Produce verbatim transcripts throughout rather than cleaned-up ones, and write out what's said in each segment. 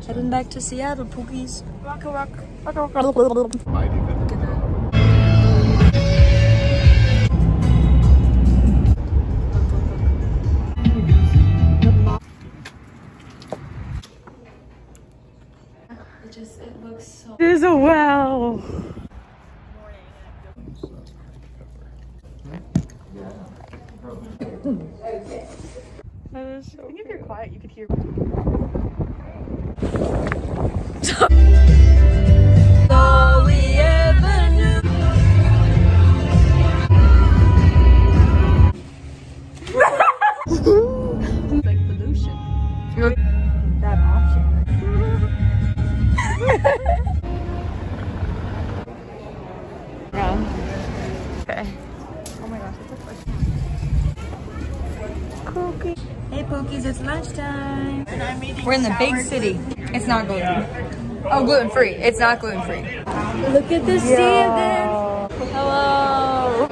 Heading back to Seattle, Pookies. Rock, rock, rock, rock, rock, rock. It just, it looks so... It is a well. Okay. That is so I think if you're quiet, you could hear. All we ever knew. It's like pollution. That option. Yeah. Okay. Oh my gosh, it's a question. Cookie. Hey Pookies, it's lunchtime. We're in the big city. It's not gluten. Oh, gluten free. It's not gluten free. Look at the season. Hello.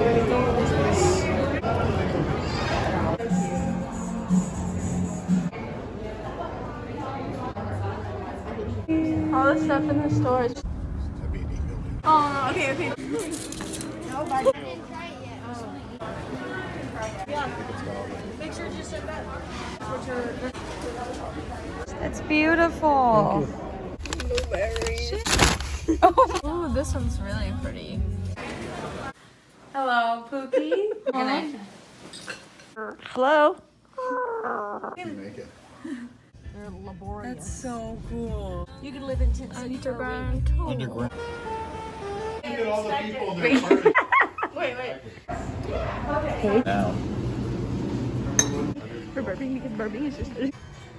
All the stuff in the stores. Oh, okay, okay. Nobody. Yeah. Make sure you send that. It's beautiful. Blueberries. Oh, this one's really pretty. Hello, Pookie. Hello. Hello. You make it. They're laborious. That's so cool. You can live in Tent City underground. Underground. Look at all the people in their party. Wait, wait. Okay. Down. For burping, because burping is just